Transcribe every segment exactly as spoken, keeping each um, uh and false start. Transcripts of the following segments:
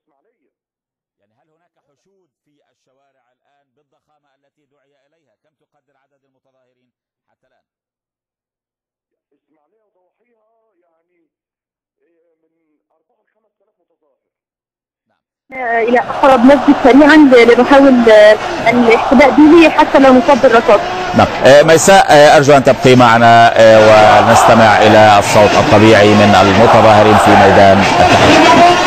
الإسماعيلية. يعني هل هناك حشود في الشوارع الآن بالضخامة التي دعي إليها؟ كم تقدر عدد المتظاهرين حتى الآن؟ إسماعيلية وضواحيها يعني من أربعة لخمس آلاف متظاهر. نعم. إلى أقرب مسجد سريعا لنحاول الاحتماء به حتى لا نصاب بالرصاص. نعم. ميساء أرجو أن تبقي معنا ونستمع إلى الصوت الطبيعي من المتظاهرين في ميدان التحرير.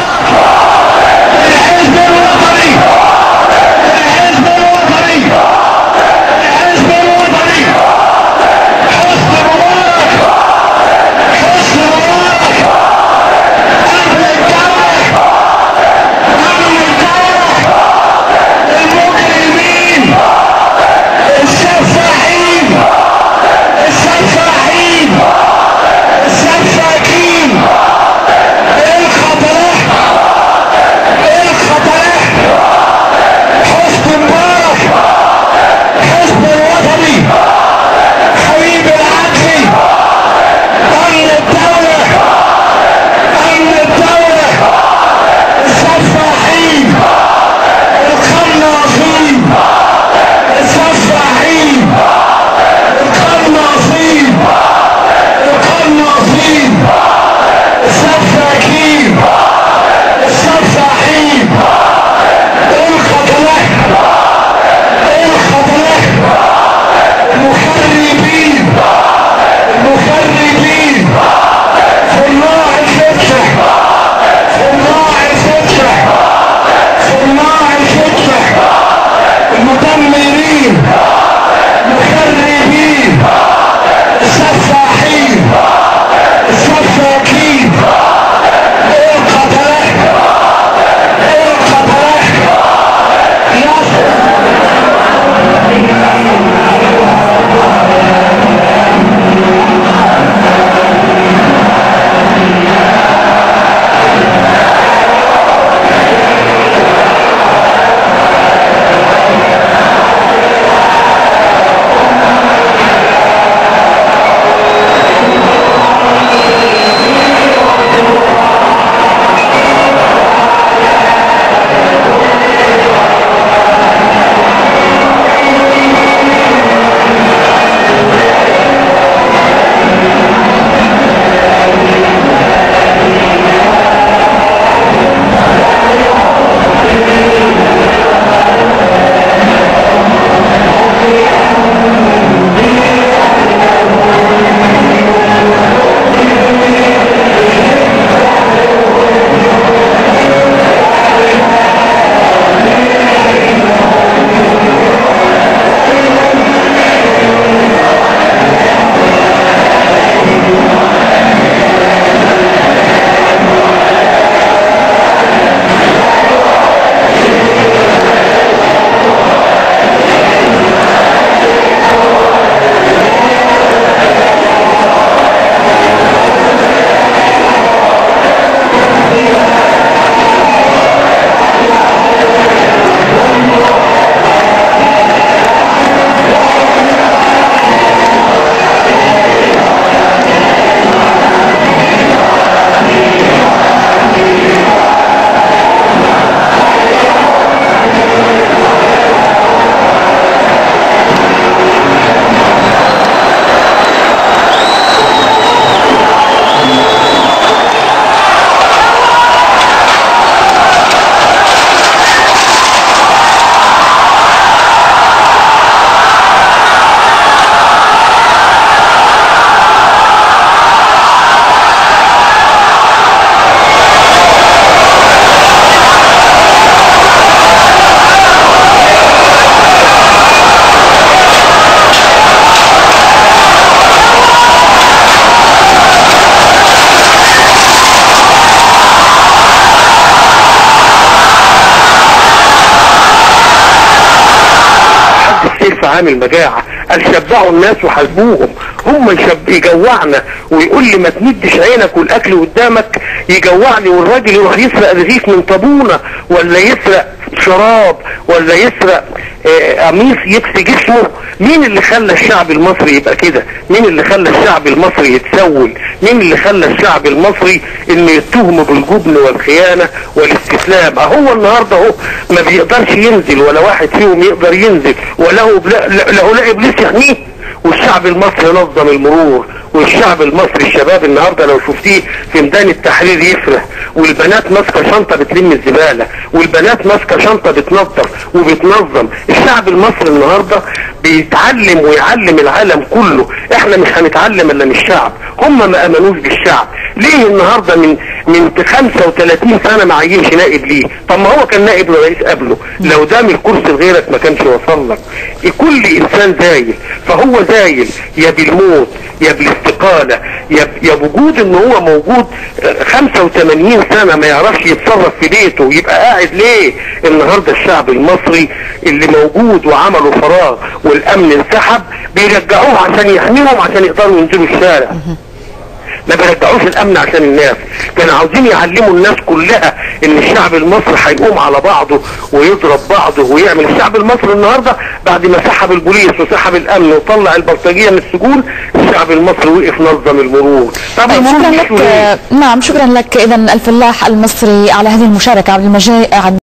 في عام المجاعة قال شبعوا الناس وحاسبوهم. هم يجوعنا ويقول لي ما تمدش عينك والاكل قدامك يجوعني، والراجل يروح يسرق رغيف من طابونه ولا يسرق شراب ولا يسرق قميص يكسي جسمه. مين اللي خلى الشعب المصري يبقى كده؟ مين اللي خلى الشعب المصري يتسول؟ مين اللي خلى الشعب المصري انه يتهم بالجبن والخيانه والاستسلام؟ اهو النهارده اهو ما بيقدرش ينزل، ولا واحد فيهم يقدر ينزل، ولا لا ابليس يحميه. والشعب المصري نظم المرور، والشعب المصري الشباب النهارده لو شفتيه في ميدان التحرير يفرح، والبنات ماسكه شنطه بتلم الزباله، والبنات ماسكه شنطه بتنظف وبتنظم. الشعب المصري النهارده بيتعلم ويعلم العالم كله. احنا مش هنتعلم الا من الشعب، هم ما امنوش بالشعب. ليه النهارده من من خمسة وثلاثين سنه ما عينش نائب ليه؟ طب ما هو كان نائب رئيس قبله، لو دام الكرسي لغيرك ما كانش وصل لك. كل انسان زايل، فهو زايل يا بالموت يا بالاستقاله يا يا بوجود ان هو موجود خمسة وثمانين سنه ما يعرفش يتصرف في بيته، يبقى قاعد ليه؟ النهارده الشعب المصري اللي موجود وعملوا فراغ والامن انسحب بيرجعوه عشان يحميهم عشان يقدروا ينزلوا الشارع. ما بيرجعوش الامن عشان الناس. كانوا عاوزين يعلموا الناس كلها ان الشعب المصري هيقوم على بعضه ويضرب بعضه ويعمل. الشعب المصري النهارده بعد ما سحب البوليس وسحب الامن وطلع البلطجيه من السجون، الشعب المصري وقف نظم المرور. طب شكرا لك. نعم شكرا لك اذا الفلاح المصري على هذه المشاركه. عبد المجيد